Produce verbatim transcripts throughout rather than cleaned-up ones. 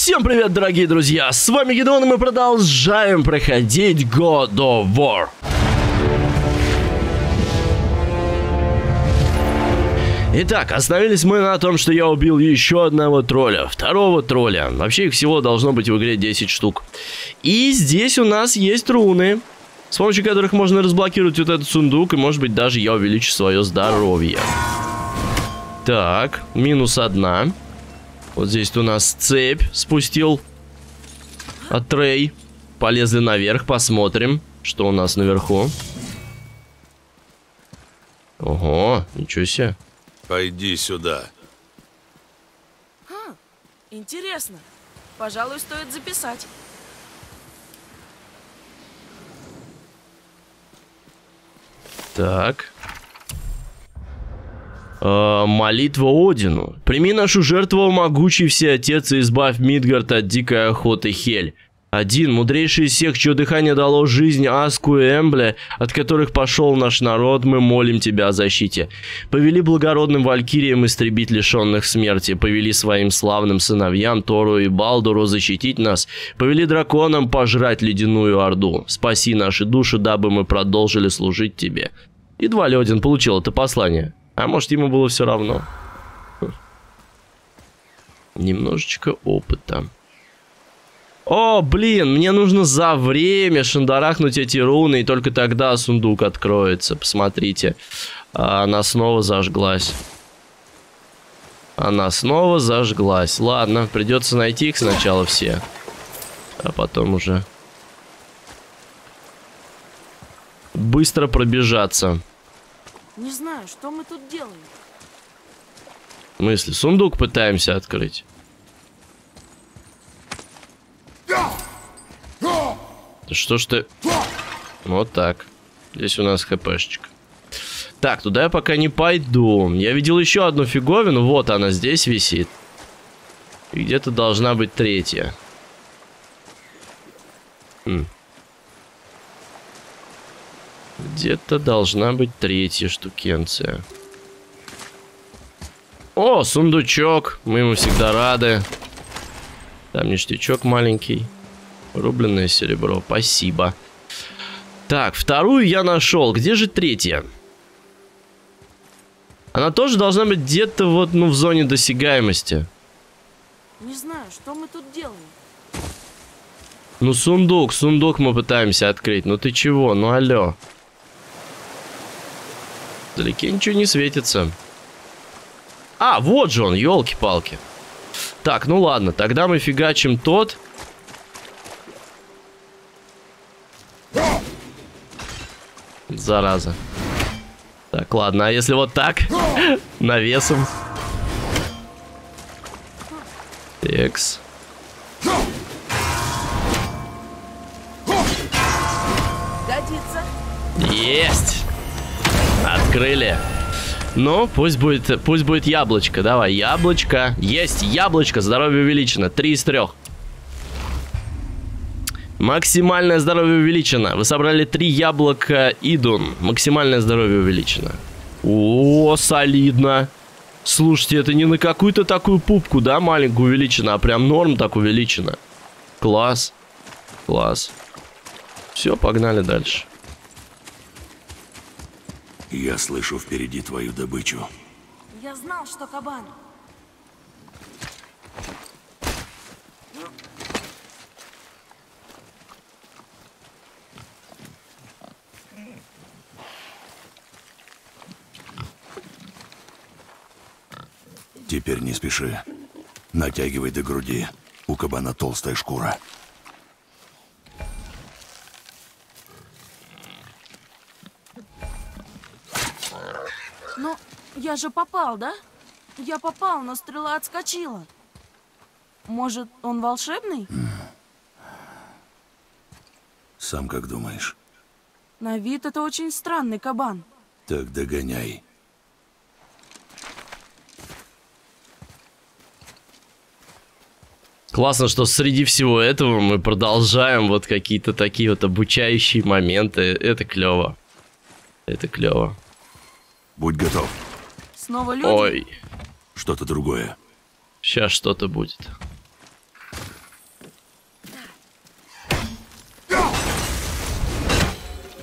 Всем привет, дорогие друзья! С вами Гидеон, и мы продолжаем проходить God of War. Итак, остановились мы на том, что я убил еще одного тролля, второго тролля. Вообще их всего должно быть в игре десять штук. И здесь у нас есть руны, с помощью которых можно разблокировать вот этот сундук, и может быть даже я увеличу свое здоровье. Так, минус одна. Вот здесь у нас цепь спустил Атрей. Полезли наверх, посмотрим, что у нас наверху. Ого, ничего себе. Пойди сюда. Ха, интересно. Пожалуй, стоит записать. Так. Э, молитва Одину. Прими нашу жертву, могучий всеотец, и избавь Мидгард от дикой охоты Хель. Один, мудрейший из всех, чье дыхание дало жизнь Аску и Эмбле, от которых пошел наш народ, мы молим тебя о защите. Повели благородным валькириям истребить лишенных смерти, повели своим славным сыновьям Тору и Балдуру защитить нас, повели драконам пожрать ледяную орду. Спаси наши души, дабы мы продолжили служить тебе. Едва ли Один получил это послание. А может, ему было все равно. Немножечко опыта. О, блин, мне нужно за время шандарахнуть эти руны, и только тогда сундук откроется. Посмотрите. Она снова зажглась. Она снова зажглась. Ладно, придется найти их сначала все. А потом уже быстро пробежаться. Не знаю, что мы тут делаем. В смысле, сундук пытаемся открыть. Да что ж ты... Вот так. Здесь у нас хпшечка. Так, туда я пока не пойду. Я видел еще одну фиговину. Вот она здесь висит. И где-то должна быть третья. Хм. Где-то должна быть третья штукенция. О, сундучок. Мы ему всегда рады. Там ништячок маленький. Рубленное серебро. Спасибо. Так, вторую я нашел. Где же третья? Она тоже должна быть где-то вот, ну, в зоне досягаемости. Не знаю, что мы тут делаем. Ну, сундук. Сундук мы пытаемся открыть. Ну ты чего? Ну алло. Вдалеке ничего не светится. А, вот же он, елки-палки. Так, ну ладно, тогда мы фигачим тот. Зараза. Так, ладно, а если вот так? Навесом. Текс. Годится. Есть! Открыли. Ну, пусть будет, пусть будет яблочко. Давай, яблочко. Есть яблочко. Здоровье увеличено. Три из трех. Максимальное здоровье увеличено. Вы собрали три яблока Идун. Максимальное здоровье увеличено. О, солидно. Слушайте, это не на какую-то такую пупку, да, маленькую увеличено, а прям норм так увеличено. Класс. Класс. Все, погнали дальше. Я слышу впереди твою добычу. Я знал, что кабан. Теперь не спеши. Натягивай до груди. У кабана толстая шкура. Но я же попал, да? Я попал, но стрела отскочила. Может, он волшебный? Сам как думаешь? На вид это очень странный кабан. Так догоняй. Классно, что среди всего этого мы продолжаем вот какие-то такие вот обучающие моменты. Это клево. Это клево. Будь готов. Снова люди? Ой. Что-то другое. Сейчас что-то будет.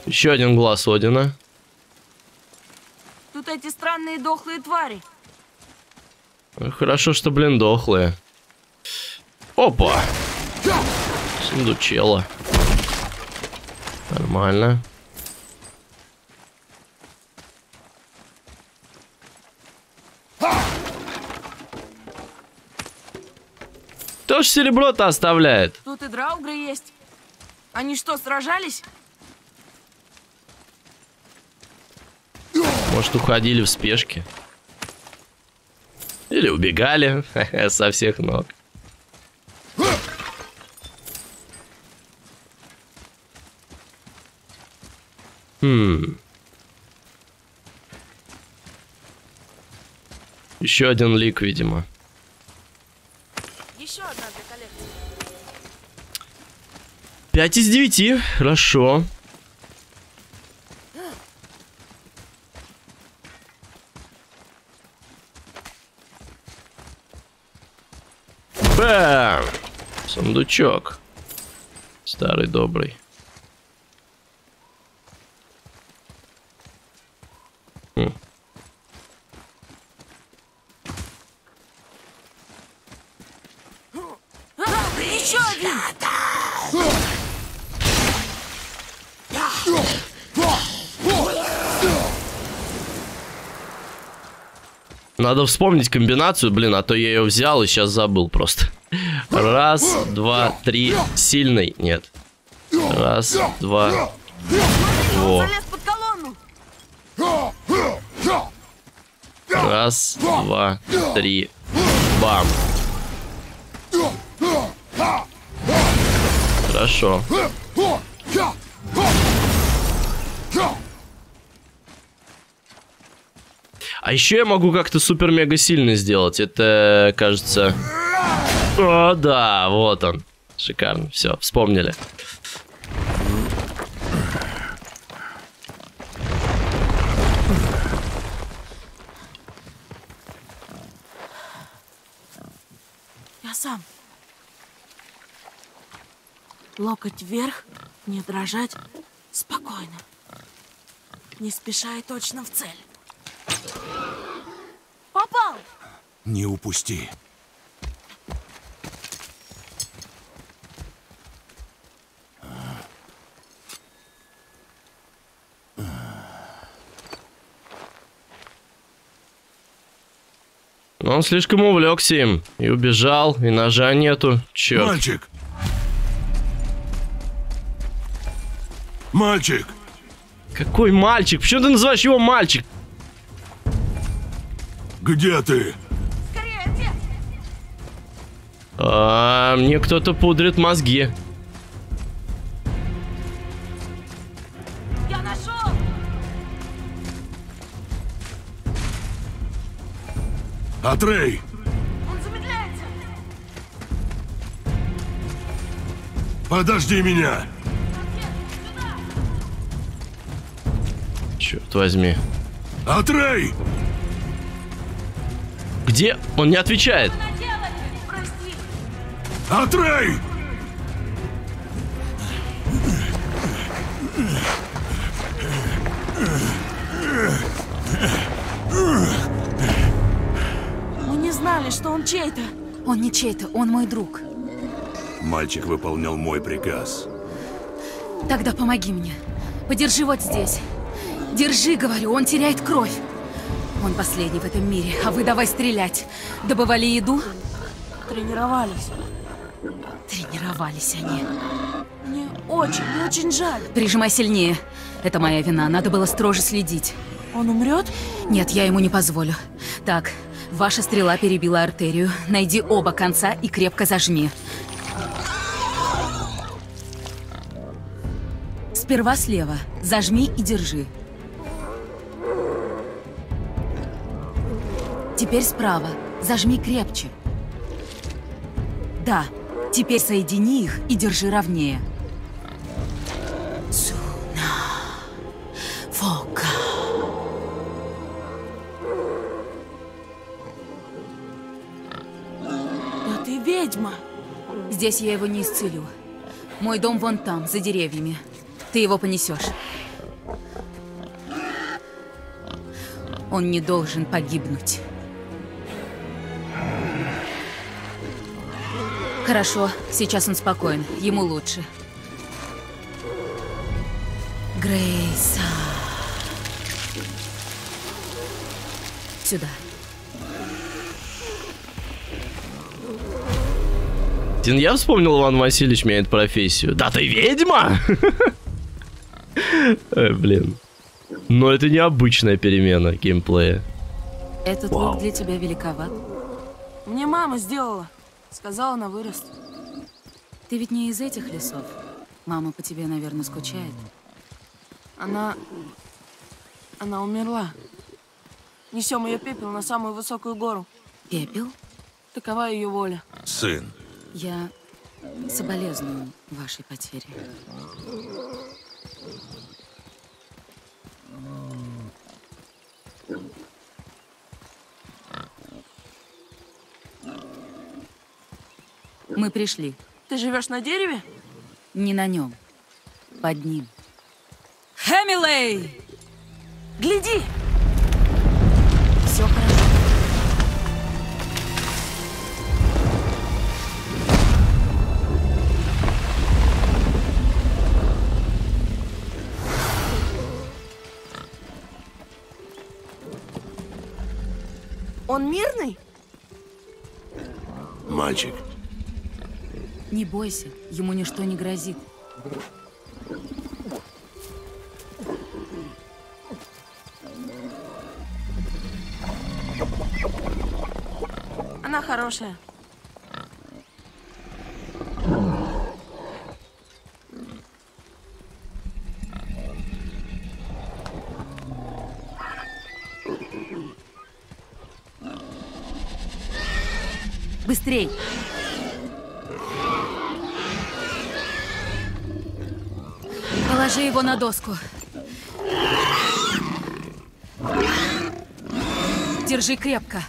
Еще один глаз Одина. Тут эти странные дохлые твари. Хорошо, что, блин, дохлые. Опа! Сундучело. Нормально. Кто ж серебро-то оставляет? Тут и драугры есть. Они что, сражались? Может, уходили в спешке? Или убегали со всех ног. Хм. Еще один лик, видимо. Еще одна для коллекции. Пять из девяти. Хорошо. Бэм! Сундучок. Старый добрый. Хм. А, еще один! Надо вспомнить комбинацию, блин, а то я ее взял и сейчас забыл просто. Раз, два, три. Сильный. Нет. Раз, два. Во. Залез под колонну! Раз, два, три. Бам. Хорошо. А еще я могу как-то супер-мега сильно сделать. Это, кажется... О, да, вот он. Шикарно. Все, вспомнили. Я сам. Локоть вверх, не дрожать, спокойно. Не спеша и точно в цель. Попал! Не упусти. Но он слишком увлекся им. И убежал, и ножа нету. Черт. Мальчик! Мальчик! Какой мальчик? Почему ты называешь его мальчик? Где ты? Скорее, отец! А, мне кто-то пудрит мозги. Я нашел! Атрей! Он замедляется! Подожди меня! Черт возьми. Атрей! Где? Он не отвечает. Наделали! Прости! Атрей! Мы не знали, что он чей-то. Он не чей-то, он мой друг. Мальчик выполнял мой приказ. Тогда помоги мне. Подержи вот здесь. Держи, говорю, он теряет кровь. Он последний в этом мире, а вы давай стрелять. Добывали еду? Тренировались. Тренировались они. Мне очень, очень жаль. Прижимай сильнее. Это моя вина, надо было строже следить. Он умрет? Нет, я ему не позволю. Так, ваша стрела перебила артерию. Найди оба конца и крепко зажми. Сперва слева. Зажми и держи. Теперь справа. Зажми крепче. Да. Теперь соедини их и держи ровнее. Цуна. Фока. Да ты ведьма. Здесь я его не исцелю. Мой дом вон там, за деревьями. Ты его понесешь. Он не должен погибнуть. Хорошо, сейчас он спокоен, ему лучше. Грейса. Сюда. Я вспомнил, Иван Васильевич меняет профессию. Да ты ведьма! Ой, блин. Но это необычная перемена геймплея. Этот лук для тебя великоват. Мне мама сделала. Сказала на вырост. Ты ведь не из этих лесов. Мама по тебе, наверное, скучает. Она... Она умерла. Несем ее пепел на самую высокую гору. Пепел? Такова ее воля. Сын. Я соболезную вашей потере. Мы пришли. Ты живешь на дереве? Не на нем. Под ним. Хэмилей! Гляди! Все хорошо. Он мирный? Мальчик. Не бойся, ему ничто не грозит. Она хорошая. Быстрей! Положи его на доску. Держи крепко.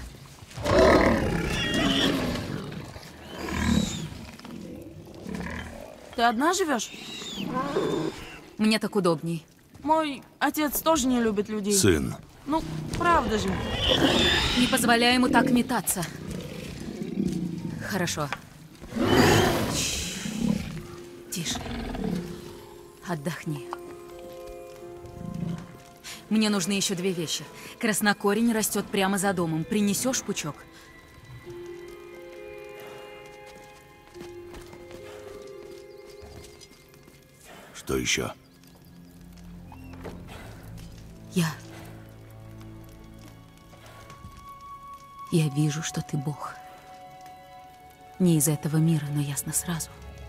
Ты одна живешь? Мне так удобней. Мой отец тоже не любит людей. Сын. Ну, правда же. Не позволяй ему так метаться. Хорошо. Тише. Отдохни. Мне нужны еще две вещи. Краснокорень растет прямо за домом. Принесешь пучок? Что еще? Я... Я вижу, что ты Бог. Не из этого мира, но ясно сразу.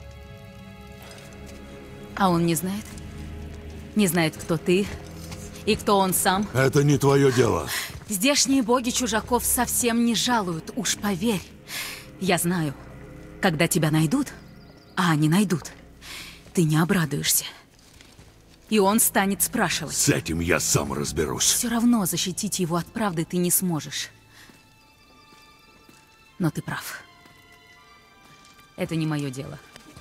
А он не знает? Не знает, кто ты и кто он сам? Это не твое дело. Здешние боги чужаков совсем не жалуют, уж поверь. Я знаю, когда тебя найдут, а они найдут, ты не обрадуешься. И он станет спрашивать. С этим я сам разберусь. Все равно защитить его от правды ты не сможешь. Но ты прав. Это не мое дело.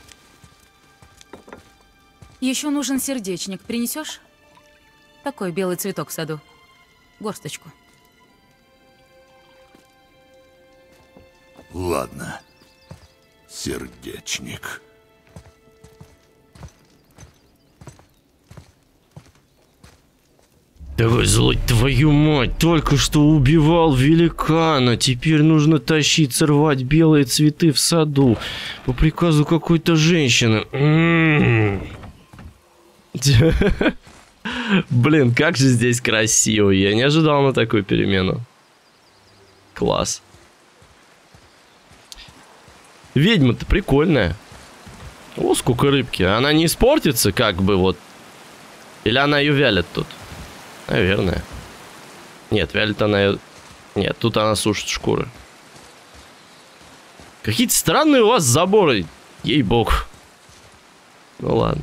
Еще нужен сердечник. Принесешь? Такой белый цветок в саду. Горсточку. Ладно. Сердечник. Давай, злой, твою мать, только что убивал великана, теперь нужно тащить, сорвать белые цветы в саду по приказу какой-то женщины. Блин, как же здесь красиво, я не ожидал на такую перемену. Класс. Ведьма-то прикольная. О, сколько рыбки, она не испортится как бы вот? Или она ее вялит тут? Наверное. Нет, вялит она... Нет, тут она сушит шкуры. Какие-то странные у вас заборы. Ей-богу. Ну ладно.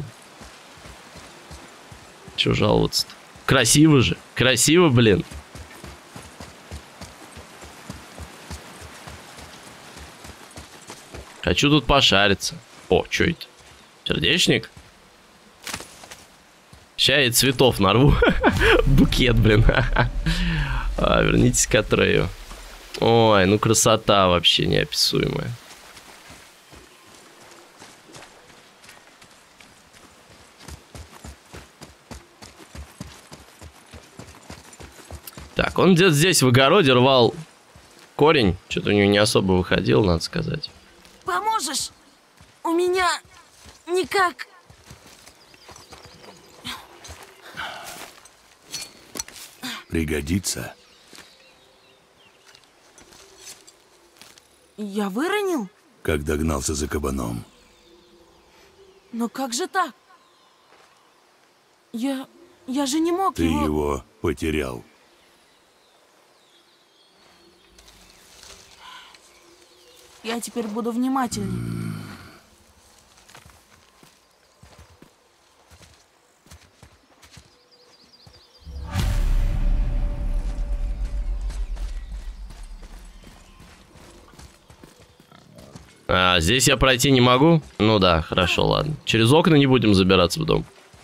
Чего жаловаться-то? Красиво же. Красиво, блин. Хочу тут пошариться. О, что это? Сердечник? Сейчас я цветов нарву. Букет, блин. А, вернитесь к Атрею. Ой, ну красота вообще неописуемая. Так, он где-то здесь в огороде рвал корень. Что-то у него не особо выходил, надо сказать. Поможешь? У меня никак... Пригодится. Я выронил? Как догнался за кабаном. Но как же так? Я... Я же не мог Ты его... его потерял. Я теперь буду внимательней. А, здесь я пройти не могу? Ну да, хорошо, ладно. Через окна не будем забираться в дом.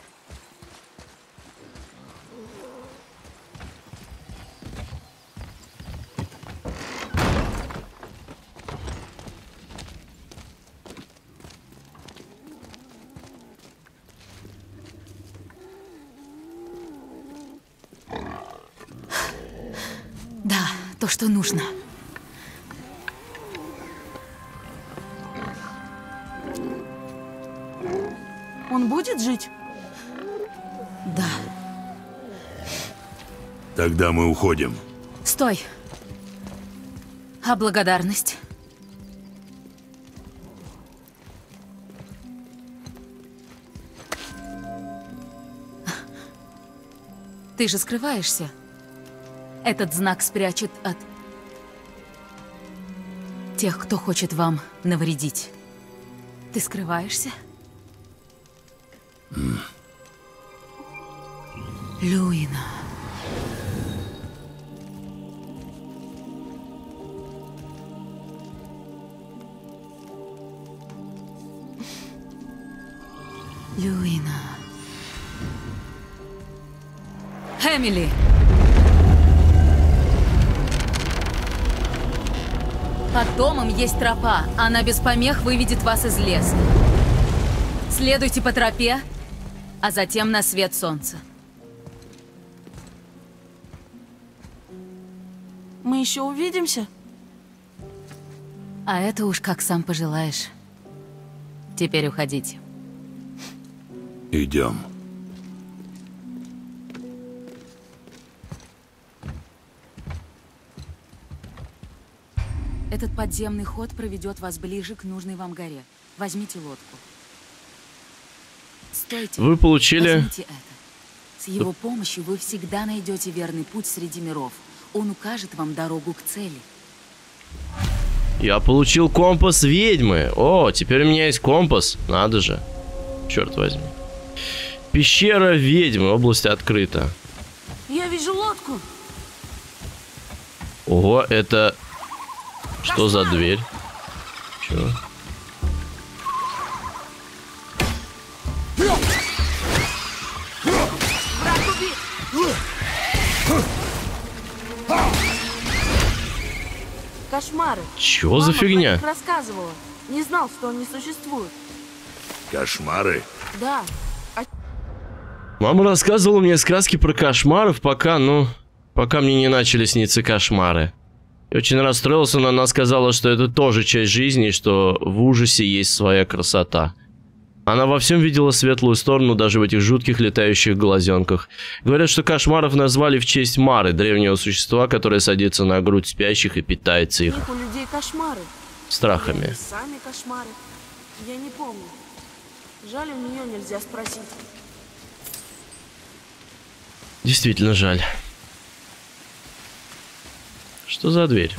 Да, то, что нужно. Он будет жить? Да. Тогда мы уходим. Стой. А благодарность? Ты же скрываешься. Этот знак спрячет от тех, кто хочет вам навредить. Ты скрываешься? Mm. Люина. Люина. Эмили! Под домом есть тропа. Она без помех выведет вас из леса. Следуйте по тропе, а затем на свет солнца. Мы еще увидимся? А это уж как сам пожелаешь. Теперь уходите. Идем. Этот подземный ход проведет вас ближе к нужной вам горе. Возьмите лодку. Стойте. Вы получили... Возьмите это. С его помощью вы всегда найдете верный путь среди миров. Он укажет вам дорогу к цели. Я получил компас ведьмы. О, теперь у меня есть компас. Надо же. Черт возьми. Пещера ведьмы. Область открыта. Я вижу лодку. Ого, это... Что за дверь? Чё? Враг убит. Кошмары. Чё за Мама фигня? про них рассказывала. Не знал, что они существуют. Кошмары? Да. Мама рассказывала мне сказки про кошмаров, пока, ну... Пока мне не начали сниться кошмары. И очень расстроился, но она сказала, что это тоже часть жизни, и что в ужасе есть своя красота. Она во всем видела светлую сторону, даже в этих жутких летающих глазенках. Говорят, что кошмаров назвали в честь Мары, древнего существа, которое садится на грудь спящих и питается их У них у людей кошмары. страхами. И сами кошмары. Я не помню. Жаль, у нее нельзя спросить. Действительно жаль. Что за дверь?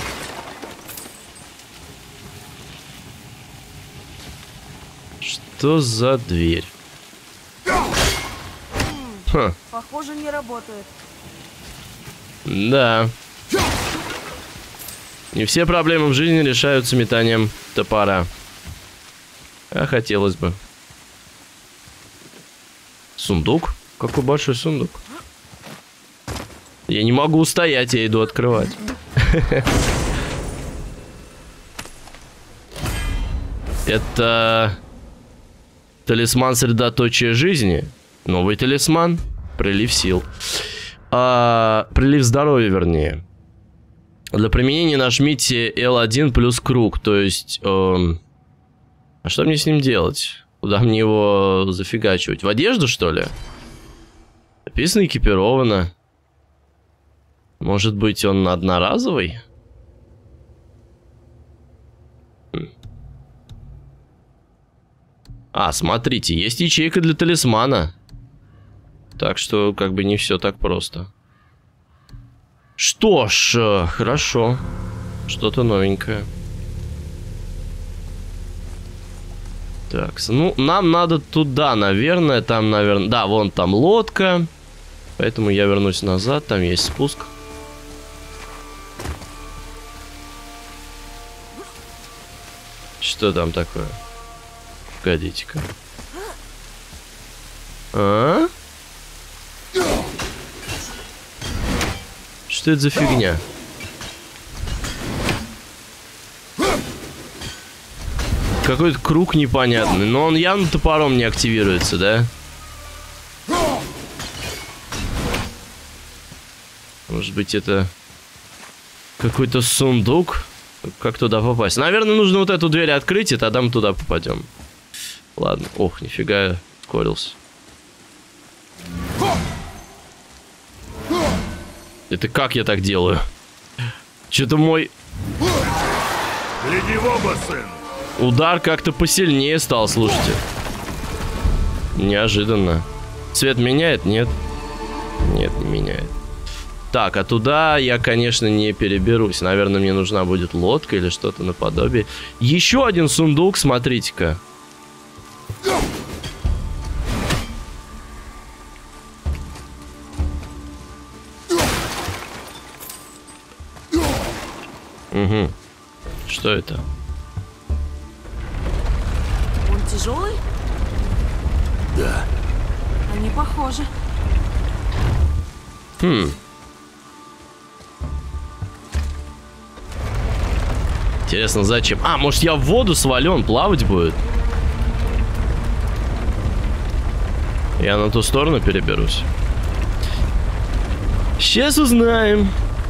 Что за дверь? Ха. Похоже, не работает. Да. Не все проблемы в жизни решаются метанием топора. А хотелось бы. Сундук? Какой большой сундук? Я не могу устоять, я иду открывать. Это талисман средоточия жизни. Новый талисман. Прилив сил. А, прилив здоровья, вернее. Для применения нажмите эл один плюс круг. То есть... Эм... А что мне с ним делать? Куда мне его зафигачивать? В одежду, что ли? Написано экипировано. Может быть, он одноразовый? А, смотрите, есть ячейка для талисмана. Так что, как бы, не все так просто. Что ж, хорошо. Что-то новенькое. Так, ну, нам надо туда, наверное. Там, наверное... Да, вон там лодка. Поэтому я вернусь назад. Там есть спуск. Что там такое? Погодите-ка. А? Что это за фигня? Какой-то круг непонятный. Но он явно топором не активируется, да? Может быть, это какой-то сундук? Как туда попасть? Наверное, нужно вот эту дверь открыть, и тогда мы туда попадем. Ладно. Ох, нифига, ускорился. Это как я так делаю? Что-то мой... Гляди в оба, сын! Удар как-то посильнее стал, слушайте. Неожиданно. Цвет меняет? Нет. Нет, не меняет. Так, а туда я, конечно, не переберусь. Наверное, мне нужна будет лодка или что-то наподобие. Еще один сундук, смотрите-ка. Угу. Что это? Он тяжелый? Да. Они похожи. Хм. Интересно, зачем? А, может, я в воду свалю, он плавать будет? Я на ту сторону переберусь. Сейчас узнаем.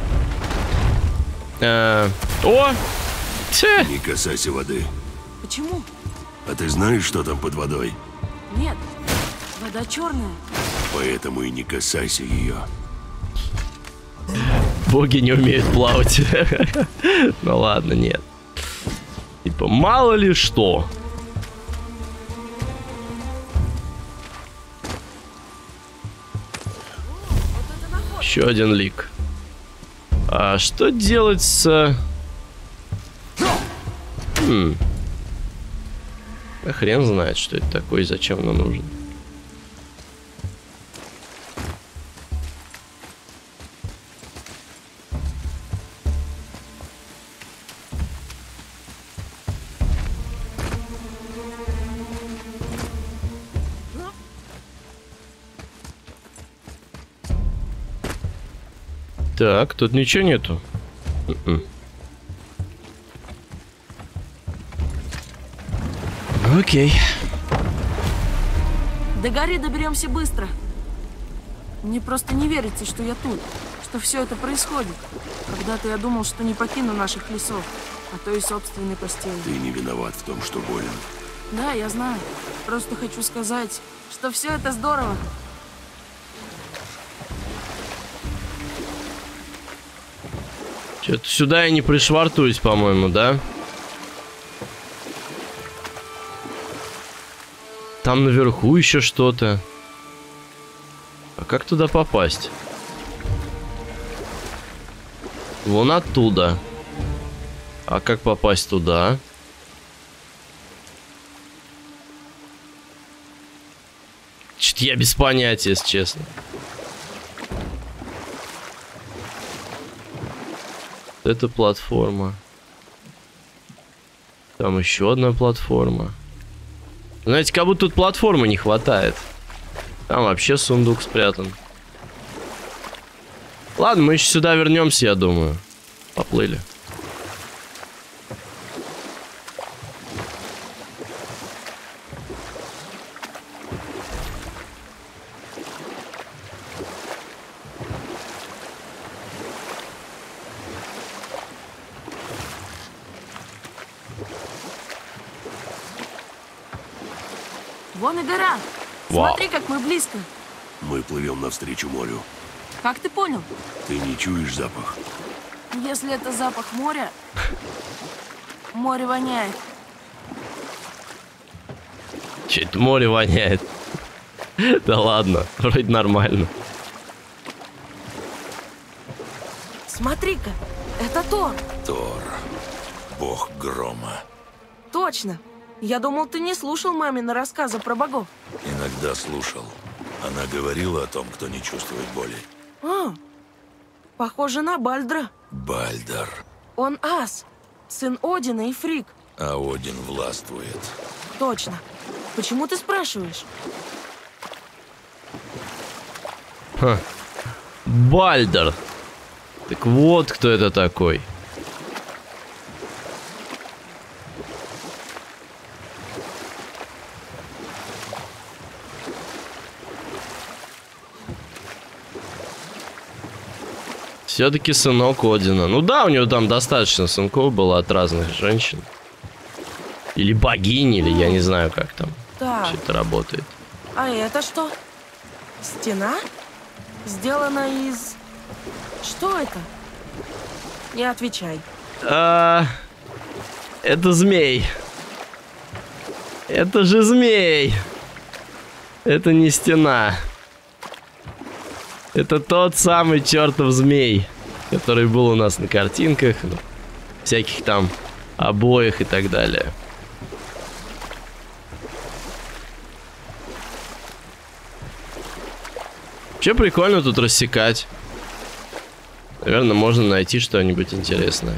А, о! Тьфу. Не касайся воды. Почему? А ты знаешь, что там под водой? Нет. Вода черная. Поэтому и не касайся ее. Боги не умеют плавать. Ну ладно, нет. Типа, мало ли что. Еще один лик. А что делать с... Хм. А хрен знает, что это такое и зачем оно нужно. Так, тут ничего нету. Mm-mm. Окей. До горы доберемся быстро. Мне просто не верится, что я тут, что все это происходит. Когда-то я думал, что не покину наших лесов, а то и собственной постели. Ты не виноват в том, что болен. Да, я знаю. Просто хочу сказать, что все это здорово. Что-то сюда я не пришвартуюсь, по-моему, да? Там наверху еще что-то. А как туда попасть? Вон оттуда. А как попасть туда? Чё-то я без понятия, если честно. Это платформа. Там еще одна платформа. Знаете, как будто тут платформы не хватает. Там вообще сундук спрятан. Ладно, мы еще сюда вернемся, я думаю. Поплыли. Вон и гора. Вау. Смотри, как мы близко. Мы плывем навстречу морю. Как ты понял? Ты не чуешь запах? Если это запах моря, море воняет. Че это море воняет? Да ладно, вроде нормально. Смотри-ка, это Тор. Тор, бог грома. Точно. Я думал, ты не слушал мамины рассказы про богов. Иногда слушал. Она говорила о том, кто не чувствует боли. А, похоже на Бальдра. Бальдар. Он ас, сын Одина и Фрик. А Один властвует. Точно. Почему ты спрашиваешь? Ха. Бальдер. Так вот кто это такой. Все-таки сынок Одина. Ну да, у него там достаточно сынков было от разных женщин. Или богинь, или я не знаю, как там Так, все это работает. а это что? Стена? Сделана из... Что это? Не отвечай. А, это змей. Это же змей. Это не стена. Это тот самый чертов змей, который был у нас на картинках, ну, всяких там обоях и так далее. Вообще прикольно тут рассекать. Наверное, можно найти что-нибудь интересное.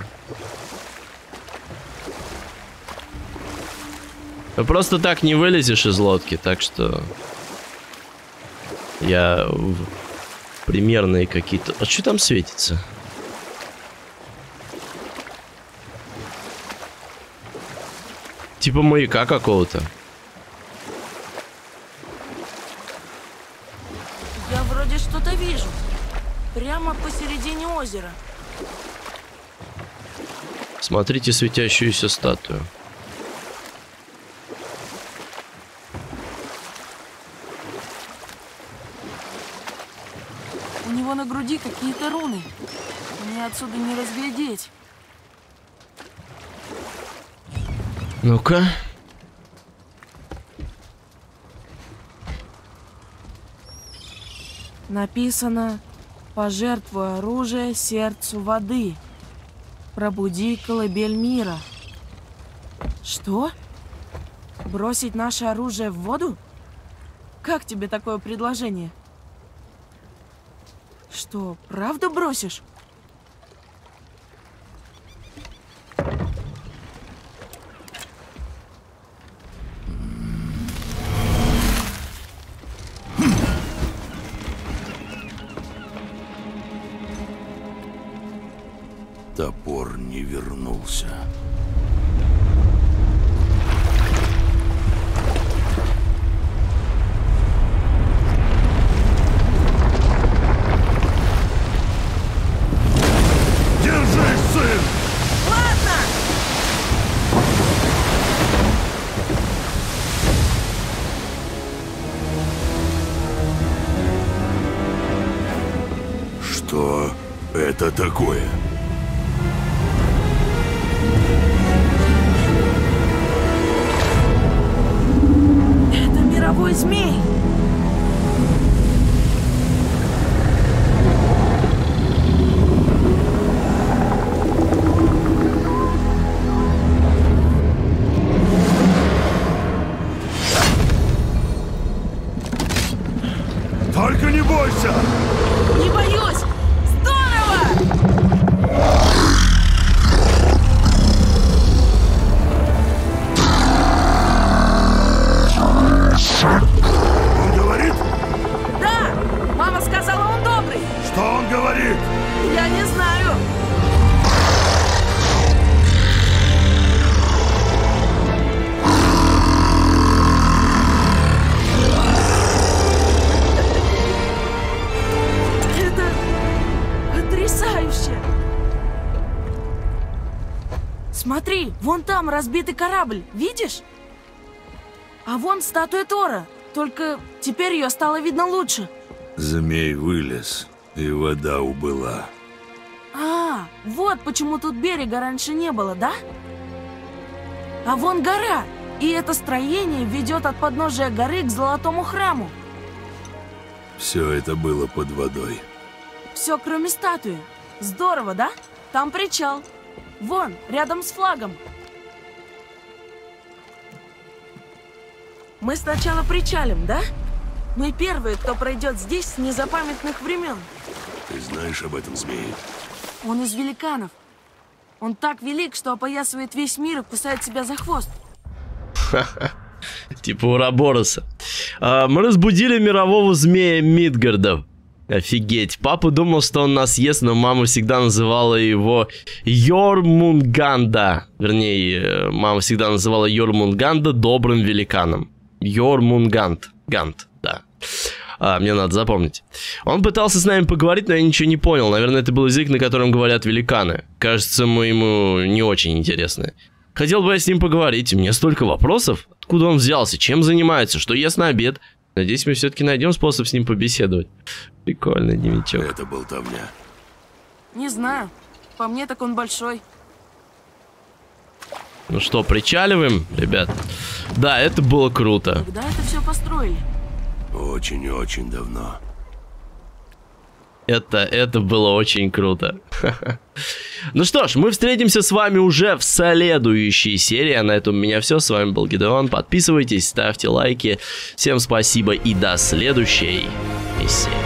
Но просто так не вылезешь из лодки, так что я в примерные какие-то... А что там светится? Типа маяка какого-то. Я вроде что-то вижу. Прямо посередине озера. Смотрите светящуюся статую. У него на груди какие-то руны. Мне отсюда не разглядеть. Ну-ка. Написано: «Пожертвуй оружие сердцу воды. Пробуди колыбель мира». Что? Бросить наше оружие в воду? Как тебе такое предложение? Что, правда бросишь? Топор не вернулся. Держись, сын! Ладно! Что это такое? Это мировой змей! Только не бойся! Не боюсь! Здорово! Он говорит? Да! Мама сказала, он добрый! Что он говорит? Смотри, вон там разбитый корабль, видишь? А вон статуя Тора, только теперь ее стало видно лучше. Змей вылез, и вода убыла. А, вот почему тут берега раньше не было, да? А вон гора, и это строение ведет от подножия горы к Золотому храму. Все это было под водой. Все, кроме статуи. Здорово, да? Там причал. Вон, рядом с флагом. Мы сначала причалим, да? Мы первые, кто пройдет здесь с незапамятных времен. Ты знаешь об этом змее? Он из великанов. Он так велик, что опоясывает весь мир и кусает себя за хвост. Типа Урабороса. А, мы разбудили мирового змея Мидгарда. Офигеть. Папа думал, что он нас ест, но мама всегда называла его Йормунганда. Вернее, мама всегда называла Йормунганда добрым великаном. Йормунганд. Гант, да. А, мне надо запомнить. Он пытался с нами поговорить, но я ничего не понял. Наверное, это был язык, на котором говорят великаны. Кажется, мы ему не очень интересны. Хотел бы я с ним поговорить. У меня столько вопросов. Откуда он взялся? Чем занимается? Что ест на обед? Надеюсь, мы все-таки найдем способ с ним побеседовать. Прикольный дневничок. Это болтовня. Не знаю. По мне так он большой. Ну что, причаливаем, ребят? Да, это было круто. Когда это все построили? Очень и очень давно. Это, это было очень круто. Ну что ж, мы встретимся с вами уже в следующей серии. А на этом у меня все. С вами был Гидеон. Подписывайтесь, ставьте лайки. Всем спасибо и до следующей миссии.